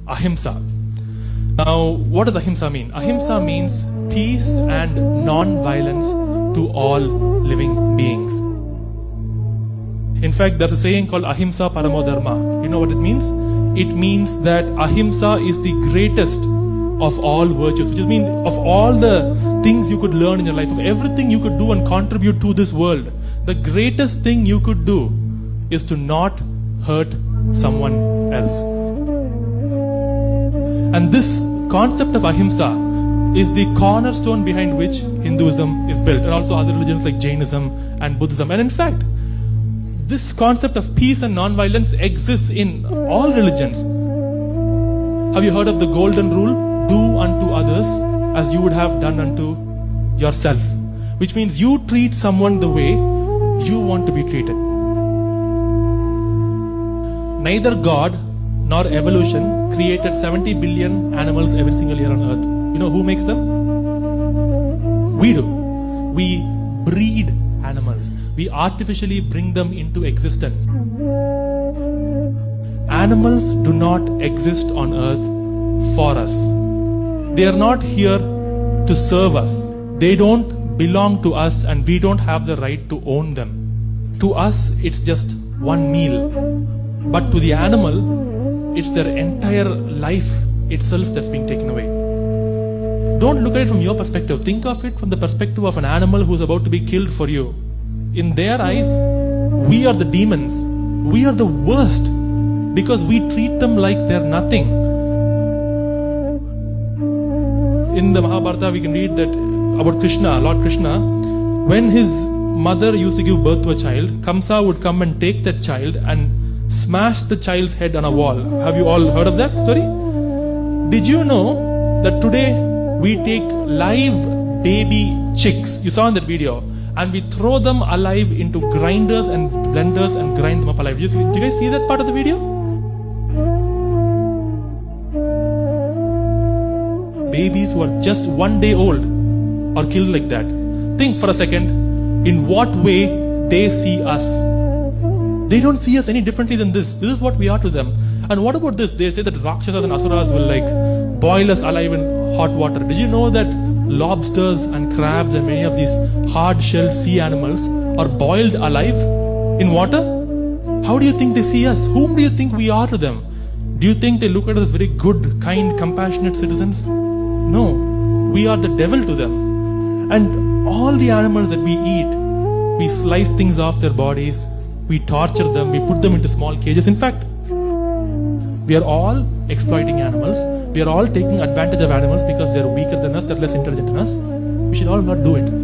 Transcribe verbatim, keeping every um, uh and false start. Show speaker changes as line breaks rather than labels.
Ahimsa. Now, what does Ahimsa mean? Ahimsa means peace and non-violence to all living beings. In fact, there's a saying called Ahimsa Paramo Dharma. You know what it means? It means that Ahimsa is the greatest of all virtues, which means of all the things you could learn in your life, of everything you could do and contribute to this world, the greatest thing you could do is to not hurt someone else. And this concept of Ahimsa is the cornerstone behind which Hinduism is built, and also other religions like Jainism and Buddhism. And in fact, this concept of peace and non-violence exists in all religions. Have you heard of the golden rule? Do unto others as you would have done unto yourself. Which means you treat someone the way you want to be treated. Neither God nor evolution created seventy billion animals every single year on earth. You know who makes them? We do. We breed animals. We artificially bring them into existence. Animals do not exist on earth for us. They are not here to serve us. They don't belong to us, and we don't have the right to own them. To us, it's just one meal. But to the animal, it's their entire life itself that's being taken away. Don't look at it from your perspective. Think of it from the perspective of an animal who's about to be killed for you. In their eyes, we are the demons. We are the worst because we treat them like they're nothing. In the Mahabharata, we can read that about Krishna, Lord Krishna, when his mother used to give birth to a child, Kamsa would come and take that child and smash the child's head on a wall. Have you all heard of that story? Did you know that today we take live baby chicks, you saw in that video, and we throw them alive into grinders and blenders and grind them up alive? Did you, see, did you guys see that part of the video? Babies who are just one day old are killed like that. Think for a second, in what way they see us. They don't see us any differently than this. This is what we are to them. And what about this? They say that Rakshasas and Asuras will like boil us alive in hot water. Did you know that lobsters and crabs and many of these hard-shelled sea animals are boiled alive in water? How do you think they see us? Whom do you think we are to them? Do you think they look at us as very good, kind, compassionate citizens? No, we are the devil to them. And all the animals that we eat, we slice things off their bodies, we torture them, we put them into small cages. In fact, we are all exploiting animals. We are all taking advantage of animals because they are weaker than us, they are less intelligent than us. We should all not do it.